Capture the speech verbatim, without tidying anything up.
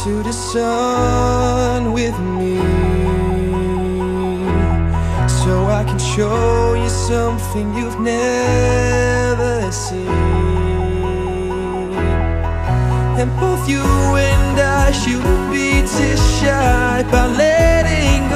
to the sun with me, so I can show you something you've never seen. And both you and I shouldn't be too shy by letting go